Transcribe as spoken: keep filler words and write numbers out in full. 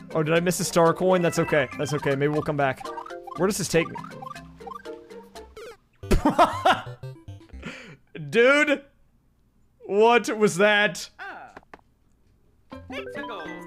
Oh, did I miss a star coin? That's okay. That's okay. Maybe we'll come back. Where does this take me? Dude! What was that? Ah. Let's go.